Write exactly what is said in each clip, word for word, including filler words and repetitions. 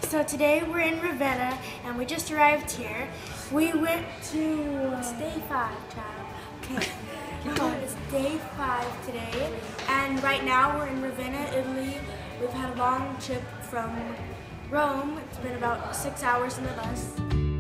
So today we're in Ravenna and we just arrived here. We went to, uh, it's day five, child. Okay, it's day five today, and right now we're in Ravenna, Italy. We've had a long trip from Rome. It's been about six hours in the bus.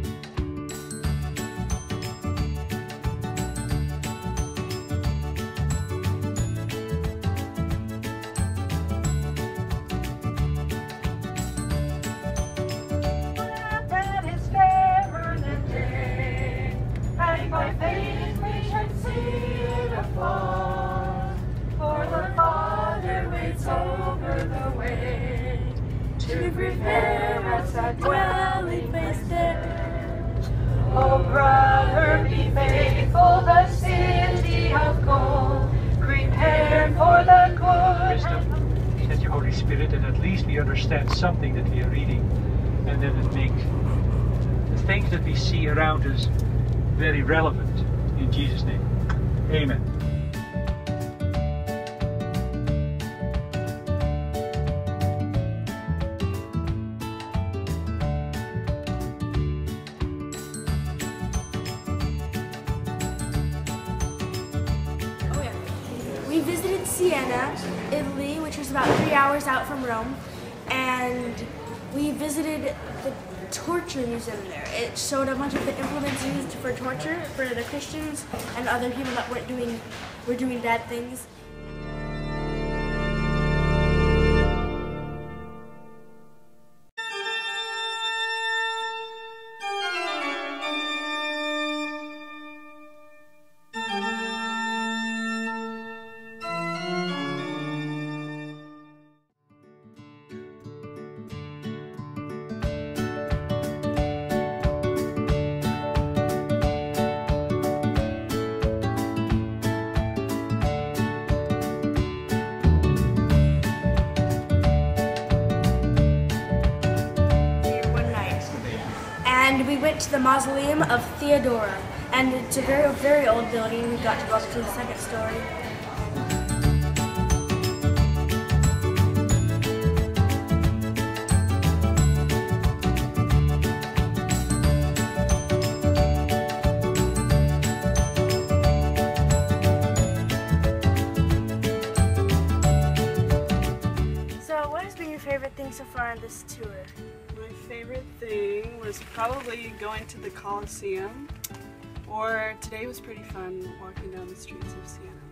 By faith we should see the fall, for the Father waits over the way to prepare us a dwelling place there. Oh brother, be faithful, the city of gold, prepared for the good. Wisdom, send your Holy Spirit, and at least we understand something that we are reading, and then it makes the things that we see around us very relevant. In Jesus' name, amen. Oh yeah. We visited Siena, Italy, which was about three hours out from Rome, and we visited the torture museum there. It showed a bunch of the implements used for torture for the Christians and other people that weren't doing were doing bad things. And we went to the Mausoleum of Theodoric, and it's a very, very old building. We got to go up to the second story. So, what has been your favorite thing so far on this tour? My favorite thing was probably going to the Colosseum, or today was pretty fun walking down the streets of Siena.